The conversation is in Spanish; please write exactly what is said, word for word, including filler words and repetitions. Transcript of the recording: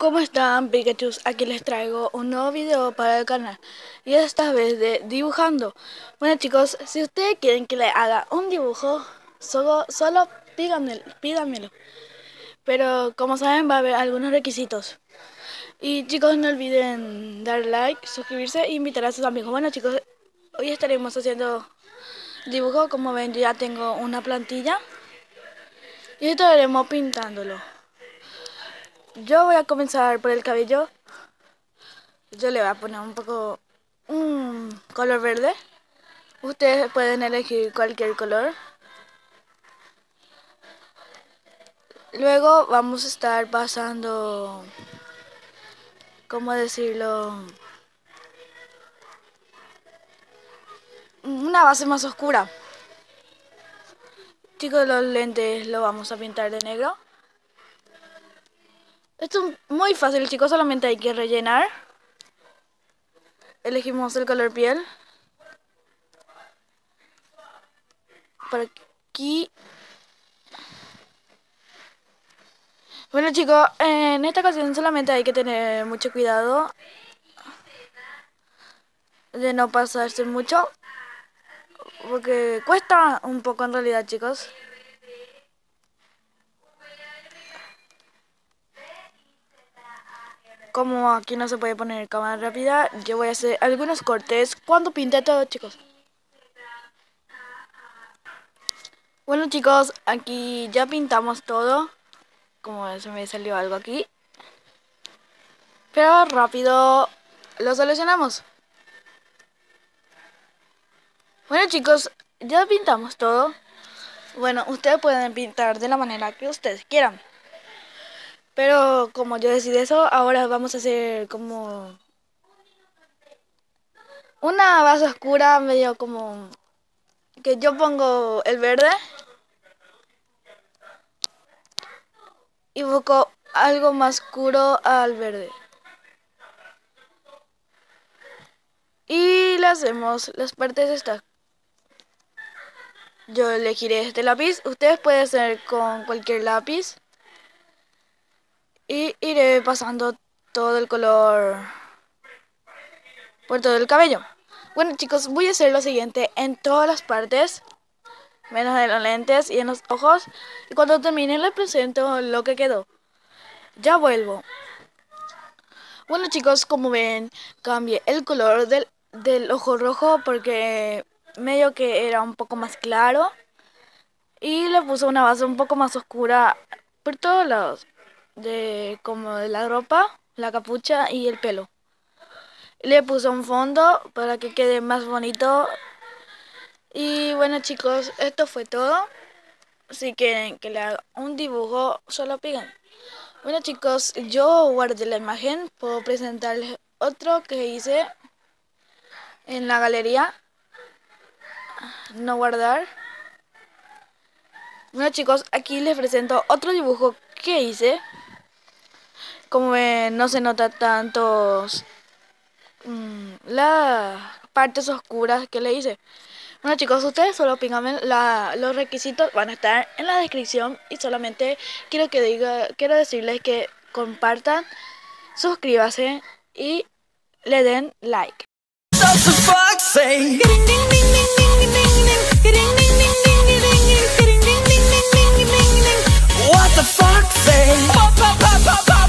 ¿Cómo están, Pikachu? Aquí les traigo un nuevo video para el canal y esta vez de dibujando. Bueno chicos, si ustedes quieren que le haga un dibujo, solo, solo pídanmelo, pídanmelo. Pero como saben va a haber algunos requisitos. Y chicos, no olviden dar like, suscribirse e invitar a sus amigos. Bueno chicos, hoy estaremos haciendo dibujo. Como ven, yo ya tengo una plantilla y estaremos pintándolo. Yo voy a comenzar por el cabello. Yo le voy a poner un poco un color verde. Ustedes pueden elegir cualquier color. Luego vamos a estar pasando, ¿cómo decirlo? Una base más oscura. Chicos, los lentes los vamos a pintar de negro. Esto es muy fácil, chicos, solamente hay que rellenar. Elegimos el color piel. Por aquí. Bueno chicos, en esta ocasión solamente hay que tener mucho cuidado de no pasarse mucho, porque cuesta un poco en realidad, chicos. Como aquí no se puede poner cámara rápida, yo voy a hacer algunos cortes cuando pinte todo, chicos. Bueno chicos, aquí ya pintamos todo. Como se me salió algo aquí, pero rápido lo solucionamos. Bueno chicos, ya pintamos todo. Bueno, ustedes pueden pintar de la manera que ustedes quieran, pero como yo decidí eso, ahora vamos a hacer como una base oscura, medio como que yo pongo el verde y busco algo más oscuro al verde. Y le hacemos las partes estas. Yo elegiré este lápiz. Ustedes pueden hacer con cualquier lápiz. Y iré pasando todo el color por todo el cabello. Bueno chicos, voy a hacer lo siguiente en todas las partes, menos en los lentes y en los ojos. Y cuando termine les presento lo que quedó. Ya vuelvo. Bueno chicos, como ven, cambié el color del, del ojo rojo porque medio que era un poco más claro. Y le puse una base un poco más oscura por todos lados, de como de la ropa, la capucha y el pelo. Le puse un fondo para que quede más bonito. Y bueno chicos, esto fue todo. Si quieren que le haga un dibujo, solo pidan. Bueno chicos, yo guardé la imagen. Puedo presentarles otro que hice en la galería. No guardar. Bueno chicos, aquí les presento otro dibujo que hice. Como ven, no se nota tantos mmm, las partes oscuras que le hice. Bueno chicos, ustedes solo píganme, la, los requisitos van a estar en la descripción. Y solamente quiero que diga, quiero decirles que compartan, suscríbanse y le den like. What the fuck say?